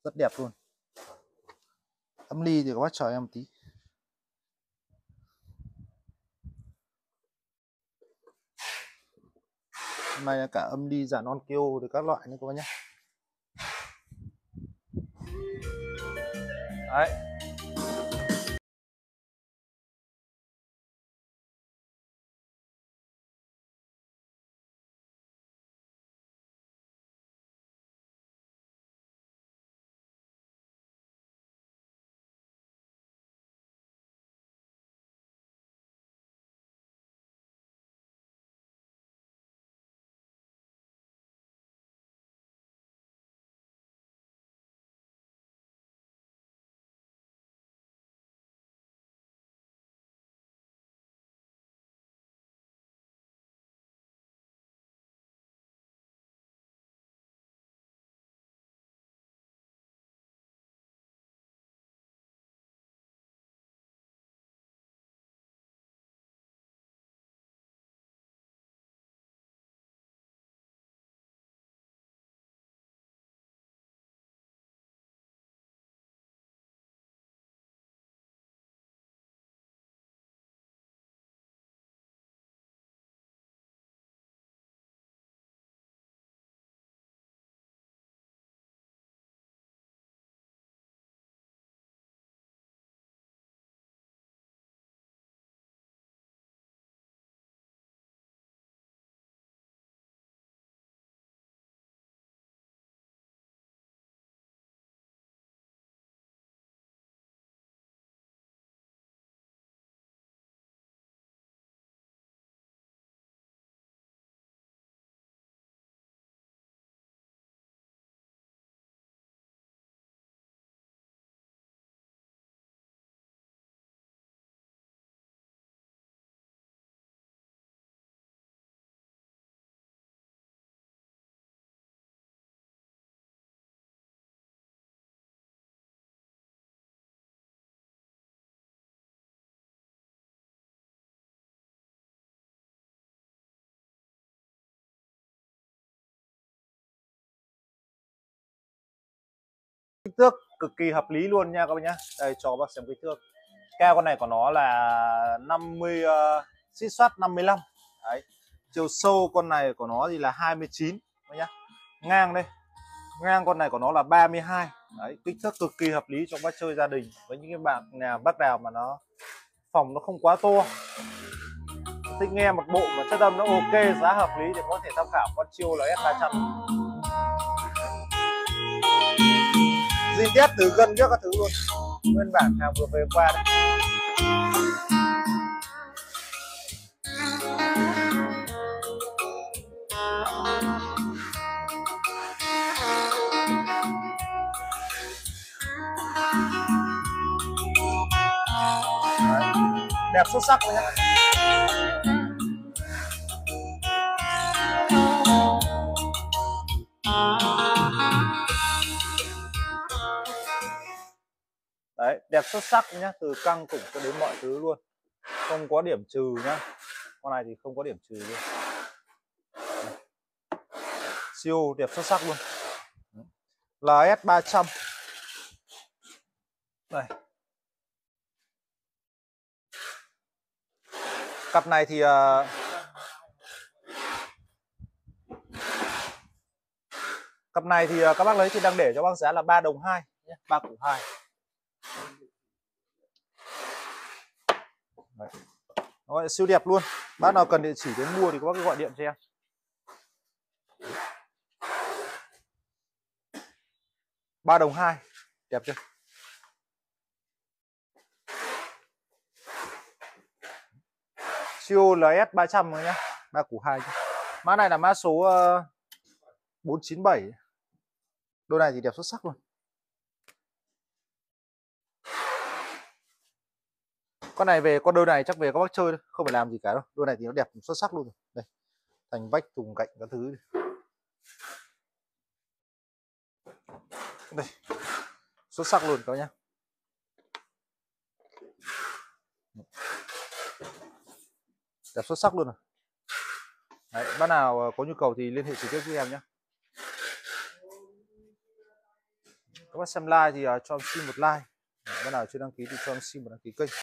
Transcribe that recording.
rất đẹp luôn. Âm ly thì các bác chờ em một tí. Hôm nay là cả âm ly dàn Onkyo được các loại nữa các bác nhé. Đấy. Kích thước cực kỳ hợp lý luôn nha các bác nhé. Đây cho các bác xem kích thước. Cao con này của nó là 50 xít xoát 55. Đấy. Chiều sâu con này của nó thì là 29 các nhá. Ngang đây. Ngang con này của nó là 32. Đấy, kích thước cực kỳ hợp lý cho bác chơi gia đình với những cái bạn nhà bác nào mà nó phòng nó không quá to. Thích nghe một bộ mà chất âm nó ok, giá hợp lý thì có thể tham khảo con Chiêu là S300. Zin test từ gân trước các thứ luôn. Nguyên bản hàng vừa về qua đấy. Đấy. Đẹp xuất sắc luôn nhé. Đấy, đẹp xuất sắc nhá, từ căng củng cho đến mọi thứ luôn. Không có điểm trừ nhá. Con này thì không có điểm trừ luôn. Siêu đẹp xuất sắc luôn. LS300. Đây. Cặp này thì các bác lấy thì đang để cho bác giá là 3 đồng 2 nhé, 3 củ 2. Đấy. Nó siêu đẹp luôn. Bác nào cần địa chỉ đến mua thì các bác cứ gọi điện cho em. Ba đồng 2. Đẹp chưa? Siêu LS300 rồi nhá. 3 củ 2. Mã này là mã số 497. Đôi này thì đẹp xuất sắc luôn. Con này về, con đôi này chắc về các bác chơi thôi, không phải làm gì cả đâu. Đôi này thì nó đẹp xuất sắc luôn rồi. Đây. Thành vách thùng cạnh các thứ. Đây. Xuất sắc luôn các bác nhá. Đẹp xuất sắc luôn rồi. Đấy, bác nào có nhu cầu thì liên hệ trực tiếp với em nhé. Các bác xem like thì cho em xin một like. Bạn nào chưa đăng ký thì cho em xin một đăng ký kênh.